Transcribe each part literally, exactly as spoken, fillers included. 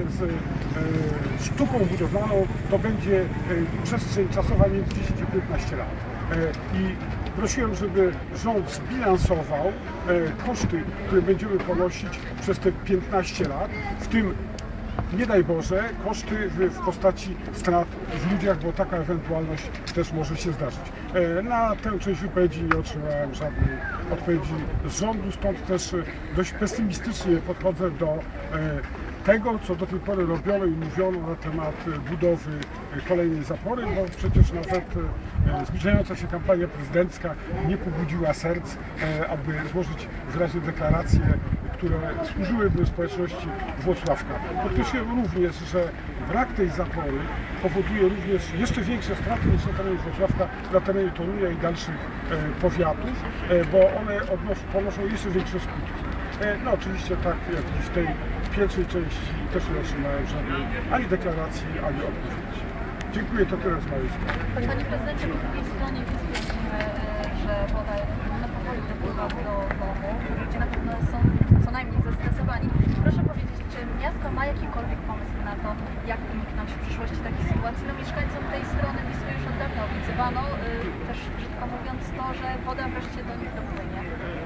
z e, sztuką budowlaną, to będzie e, przestrzeń czasowa między dziesięć a piętnaście lat. E, I prosiłem, żeby rząd zbilansował e, koszty, które będziemy ponosić przez te piętnaście lat, w tym nie daj Boże, koszty w, w postaci strat w ludziach, bo taka ewentualność też może się zdarzyć. E, na tę część wypowiedzi nie otrzymałem żadnej odpowiedzi z rządu, stąd też dość pesymistycznie podchodzę do e, tego, co do tej pory robiono i mówiono na temat budowy kolejnej zapory, bo przecież nawet e, zbliżająca się kampania prezydencka nie pobudziła serc, e, aby złożyć wyraźnie deklaracje, które służyłyby społeczności Włocławka. Podkreśliłem również, że brak tej zapory powoduje również jeszcze większe straty niż na terenie Włocławka, na terenie Torunia i dalszych e, powiatów, e, bo one odnoszą, ponoszą jeszcze większe skutki. E, no oczywiście tak jak w tej pierwszej części też nie otrzymałem żadnej ani deklaracji, ani odpowiedzi. Dziękuję, to tyle z mojej strony. Panie prezydencie, po drugiej stronie widzimy, że woda na powoli dopływa do domu. Ludzie na pewno są co najmniej zestresowani. Proszę powiedzieć, czy miasto ma jakikolwiek pomysł na to, jak uniknąć w przyszłości takiej sytuacji? No mieszkańcom tej strony Wisły już od dawna obiecywano, yy, też brzydko mówiąc to, że woda wreszcie do nich dopłynie.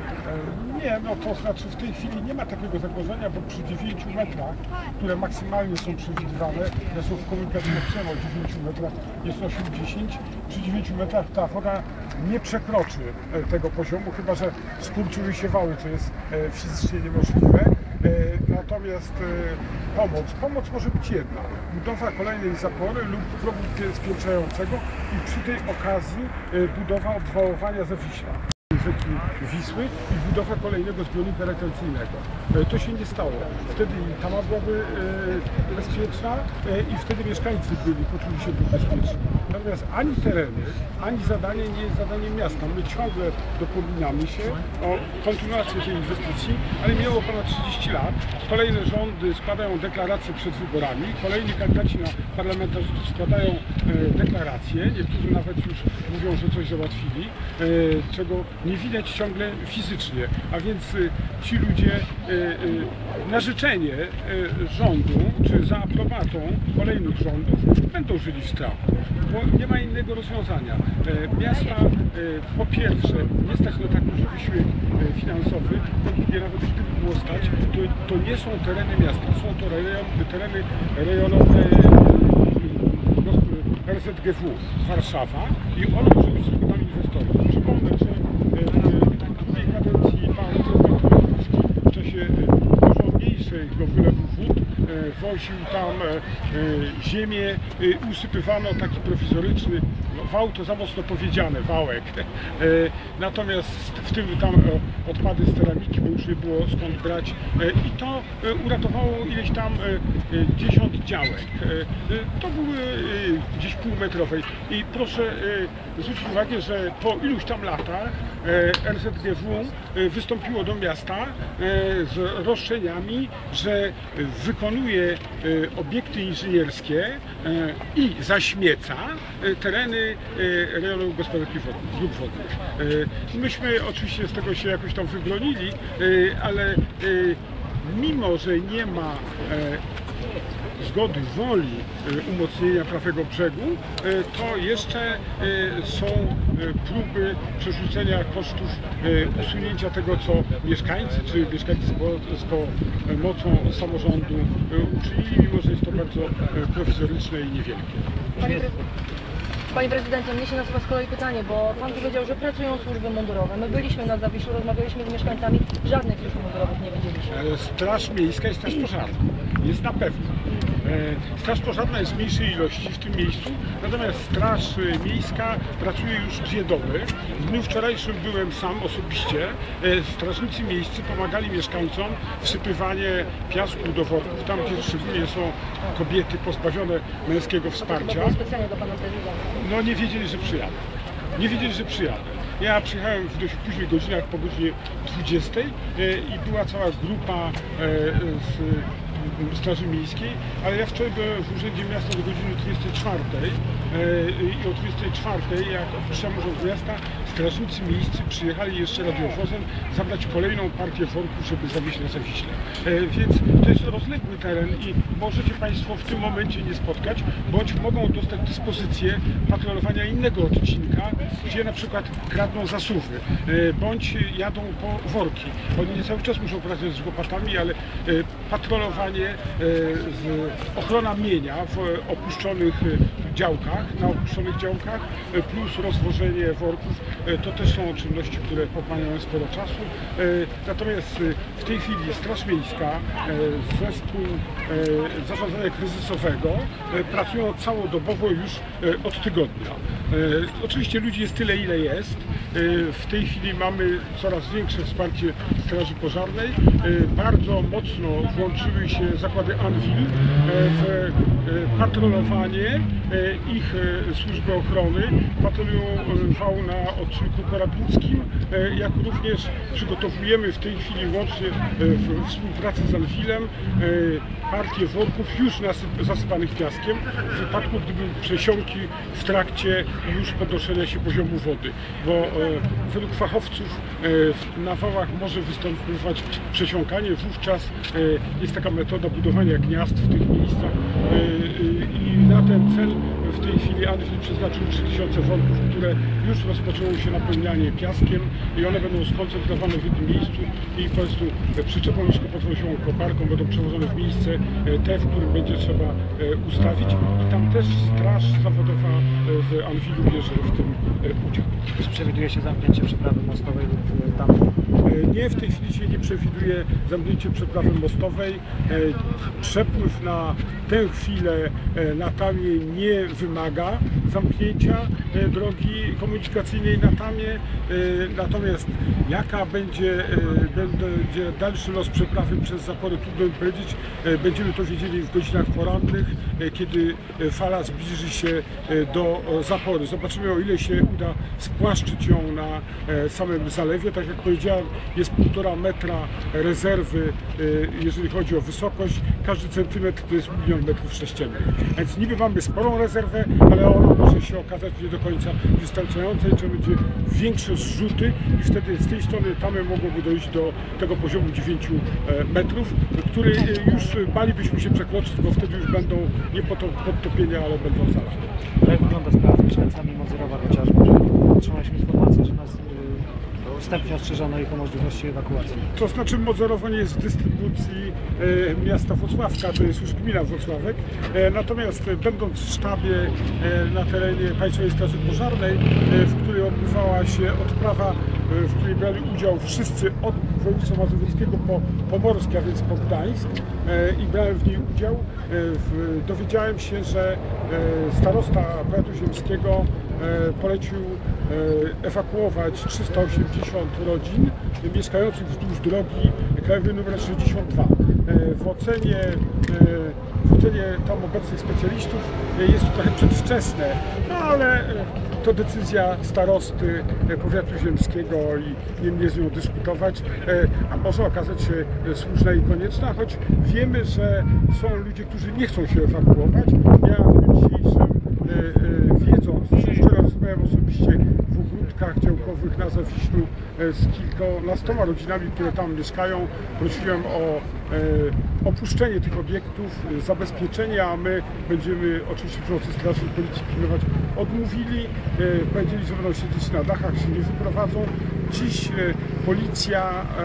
Nie, no to znaczy w tej chwili nie ma takiego zagrożenia, bo przy dziewięciu metrach, które maksymalnie są przewidywane, ja są w komunikacji napisane o dziewięciu metrach, jest osiem dziesięć, przy dziewięciu metrach ta woda nie przekroczy tego poziomu, chyba że skurczyły się wały, co jest fizycznie niemożliwe. Natomiast pomoc, pomoc może być jedna, budowa kolejnej zapory lub progu spiętrzającego i przy tej okazji budowa obwałowania ze Wiśla. Rzeki Wisły i budowa kolejnego zbiornika retencyjnego. To się nie stało. Wtedy i tama byłaby e, bezpieczna e, i wtedy mieszkańcy byli, poczuli się bezpieczni. Natomiast ani tereny, ani zadanie nie jest zadaniem miasta. My ciągle dopominamy się o kontynuację tej inwestycji, ale minęło ponad trzydzieści lat. Kolejne rządy składają deklaracje przed wyborami, kolejni kandydaci na parlamentarzystów składają e, deklaracje, niektórzy nawet już mówią, że coś załatwili, e, czego nie widać ciągle fizycznie, a więc y, ci ludzie y, y, na życzenie y, rządu, czy za aprobatą kolejnych rządów będą żyli w strachu, bo nie ma innego rozwiązania. Y, miasta y, po pierwsze nie stać na taki wysiłek y, finansowy, po drugie nawet gdyby było stać, to, to nie są tereny miasta, są to rejon, tereny rejonowe y, R Z G W Warszawa i ono może być tylko tam inwestorem. Przypomnę, że w tej kadencji pan prezydent w czasie dużo mniejszego wylewu wód woził tam ziemię, usypywano taki prowizoryczny wał, to za mocno powiedziane, wałek. Natomiast w tym tam odpady z ceramiki, bo już nie było skąd brać i to uratowało ileś tam dziesiąt działek. To były gdzieś półmetrowej i proszę zwrócić uwagę, że po iluś tam latach R Z G W wystąpiło do miasta z roszczeniami, że wykonuje obiekty inżynierskie i zaśmieca tereny rejonu gospodarki wodnej, dróg wodnych. Myśmy oczywiście z tego się jakoś tam wybronili, ale mimo że nie ma zgody, woli umocnienia prawego brzegu, to jeszcze są próby przerzucenia kosztów usunięcia tego, co mieszkańcy czy mieszkańcy z pomocą samorządu uczynili, mimo że jest to bardzo prowizoryczne i niewielkie. Panie, Panie prezydencie, mnie się nasuwa z kolei pytanie, bo pan powiedział, że pracują służby mundurowe. My byliśmy na Zawiszu, rozmawialiśmy z mieszkańcami, żadnych służb mundurowych nie widzieliśmy. Straż Miejska i Straż Pożarna jest na pewno. Straż Pożarna jest w mniejszej ilości w tym miejscu, natomiast Straż Miejska pracuje już dwie doby. W dniu wczorajszym byłem sam osobiście. Strażnicy miejscy pomagali mieszkańcom wsypywanie piasku do worków, tam gdzie szczególnie są kobiety pozbawione męskiego wsparcia. Specjalnie do pana prezydenta. No nie wiedzieli, że przyjadę. Nie wiedzieli, że przyjadę. Ja przyjechałem w dość późnych godzinach, po godzinie dwudziestej i była cała grupa z Straży Miejskiej, ale ja wczoraj byłem w Urzędzie Miasta do godziny dwudziestej czwartej i o dwudziestej czwartej, jak opuszczam Urząd Miasta, strażnicy miejscy przyjechali jeszcze radiowozem zabrać kolejną partię worków, żeby zawieźć na Zawiśle. E, więc to jest rozległy teren i możecie Państwo w tym momencie nie spotkać, bądź mogą dostać dyspozycję patrolowania innego odcinka, gdzie na przykład kradną zasuwy, e, bądź jadą po worki. Oni nie cały czas muszą pracować z łopatami, ale e, patrolowanie, e, w, ochrona mienia w opuszczonych działkach, na opuszczonych działkach, e, plus rozwożenie worków, e, to też są czynności, które pochłaniają sporo czasu. E, natomiast e, w tej chwili Straż Miejska, e, zespół e, zarządzania kryzysowego e, pracują całodobowo już e, od tygodnia. E, oczywiście ludzi jest tyle, ile jest. E, w tej chwili mamy coraz większe wsparcie Straży Pożarnej. E, bardzo mocno włączyły się zakłady Anwil e, w e, patrolowanie e, ich e, służby ochrony. Patrolują e, wał na odcinku korabińskim, e, jak również przygotowujemy w tej chwili łącznie e, w współpracy z Anwilem e, partię worków już nasyp- zasypanych piaskiem w wypadku, gdyby przesiąki w trakcie już podnoszenia się poziomu wody, bo e, według fachowców e, w- na wałach może występować przesiąkanie, wówczas e, jest taka metoda budowania gniazd w tych miejscach e, e, i na ten cel w tej chwili Anwil przeznaczył trzy tysiące worków, które już rozpoczęło się napełnianie piaskiem i one będą skoncentrowane w jednym miejscu i po prostu przyczepą niskopodwozioną koparką będą przewożone w miejsce e, te, w którym będzie trzeba e, ustawić i tam też straż zawodowa e, w Anwilu bierze w tym e, udział. Czy przewiduje się zamknięcie przeprawy mostowej lub tam? E, Nie, w tej chwili się nie przewiduje zamknięcie przeprawy mostowej. E, Przepływ na tę chwilę e, na Tamie nie wymaga zamknięcia e, drogi komunikacyjnej na Tamie. E, Natomiast jaka będzie, e, będzie dalszy los przeprawy przez zapory, trudno powiedzieć. E, Będziemy to wiedzieli w godzinach porannych, e, kiedy e, fala zbliży się e, do e, zapory. Zobaczymy, o ile się uda spłaszczyć ją na e, samym zalewie. Tak jak powiedziałem, jest półtora metra rezerwy, e, jeżeli chodzi o wysokość. Każdy centymetr to jest milion metrów sześciennych. Więc niby mamy sporą rezerwę, ale ona może się okazać nie do końca wystarczająca i trzeba będzie większe zrzuty i wtedy z tej strony tamy mogłoby dojść do tego poziomu dziewięciu metrów, który e, już balibyśmy się przekroczyć, bo wtedy już będą nie poto- podtopienia, ale będą zalane. Jak wygląda sprawa z mieszkańcami Modzerowa chociażby? Otrzymaliśmy informację, że nas y, wstępnie ostrzeżono ich o możliwości ewakuacji. To znaczy Modzerowo nie jest w dystrybucji e, miasta Włocławka, to jest już gmina Włocławek. E, natomiast e, będąc w sztabie e, na terenie Państwowej Straży Pożarnej, e, w której odbywała się odprawa, e, w której brali udział wszyscy od województwa mazowieckiego po Pomorskie, a więc po Gdańsk e, i brałem w niej udział, e, w, dowiedziałem się, że e, starosta powiatu ziemskiego e, polecił e, ewakuować trzysta osiemdziesiąt rodzin mieszkających wzdłuż drogi krajowej nr sześćdziesiąt dwa. E, W ocenie, e, w ocenie tam obecnych specjalistów e, jest to trochę przedwczesne, no ale e, to decyzja starosty e, powiatu ziemskiego i nie mnie z nią dyskutować, e, a może okazać się e, słuszna i konieczna, choć wiemy, że są ludzie, którzy nie chcą się ewakuować. Ja w dniu dzisiejszym, e, e, wiedząc, że wczoraj rozmawiałem osobiście w ogródkach działkowych na Zawiślu e, z kilkunastoma rodzinami, które tam mieszkają, prosiłem o e, opuszczenie tych obiektów, e, zabezpieczenie, a my będziemy oczywiście przy pomocy Straży i Policji pilnować. Odmówili, e, powiedzieli, że będą siedzieć na dachach, się nie wyprowadzą. Dziś e, policja e,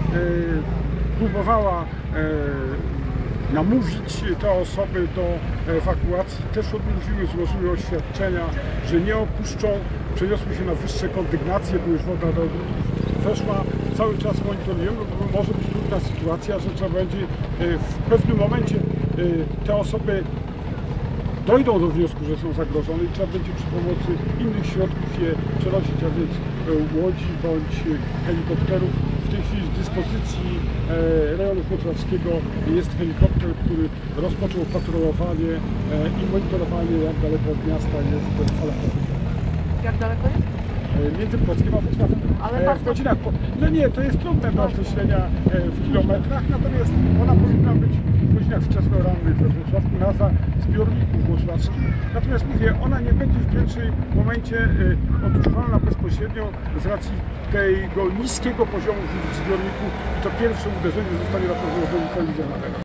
e, próbowała e, namówić te osoby do ewakuacji. Też odmówiły, złożyły oświadczenia, że nie opuszczą. Przeniosły się na wyższe kondygnacje, bo już woda do ogródków weszła. Cały czas monitorujemy, bo może być trudna sytuacja, że trzeba będzie e, w pewnym momencie e, te osoby dojdą do wniosku, że są zagrożone i trzeba będzie przy pomocy innych środków je przenosić, a więc e, łodzi bądź helikopterów. W tej chwili w dyspozycji e, rejonu włocławskiego jest helikopter, który rozpoczął patrolowanie e, i monitorowanie, jak daleko od miasta jest fala powietrza. Jak daleko jest? E, Między Płockiem a Włocławkiem. Ale E, pan w godzinach, po... No nie, to jest trudne do określenia e, w kilometrach, natomiast ona powinna być w godzinach godzinach wczesnorannych we Wrocławku na za zbiorniku włocławskim. Natomiast mówię, ona nie będzie w pierwszym momencie y, odczuwalna bezpośrednio z racji tego niskiego poziomu w zbiorniku i to pierwsze uderzenie zostanie na pewno zdelikalizowane.